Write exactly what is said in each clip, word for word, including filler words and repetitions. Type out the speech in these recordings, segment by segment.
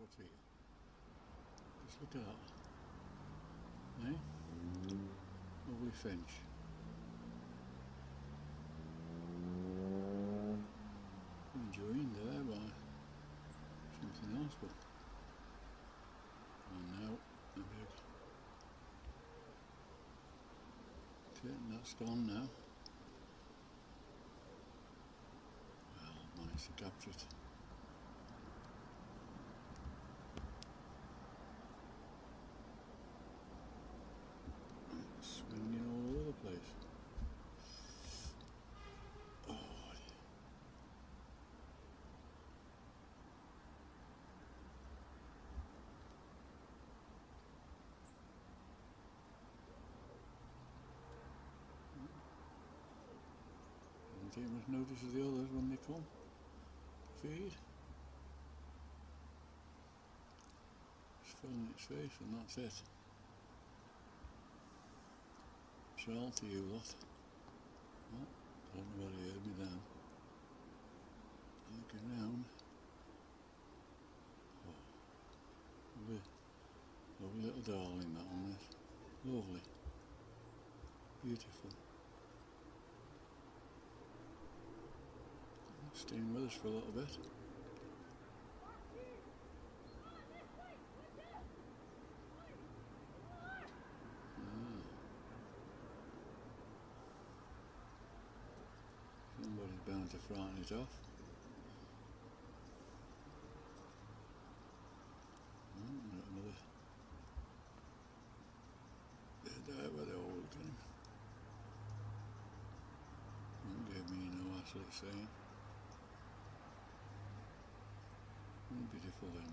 what's here. Just look at that. Eh? Lovely finch. Enjoying there by something else, but and now a bit. Okay, that's gone now. Well, I've managed to capture it. It's swinging all over the place. Oh dear. Don't take much notice of the others when they come to feed. It's filling its face and that's it. Shall to you lot. Oh, don't know whether he heard me then. Looking round. Oh, lovely, lovely little darling that one is. Lovely. Beautiful. Staying with us for a little bit. Ah. Somebody's bound to frighten it off. Oh, another bit there where they're all looking. Won't give me no hassle, it's saying. Oh, beautiful then.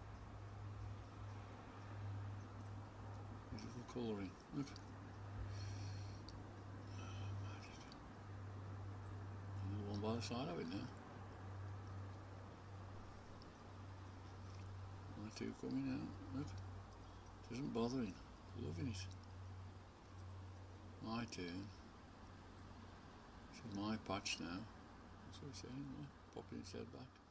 Beautiful colouring. Look. Oh, magic. Another one by the side of it now. One or two coming out. Look. It isn't bothering. Loving it. My turn. This is my patch now. That's what he's saying. Look. Popping its head back.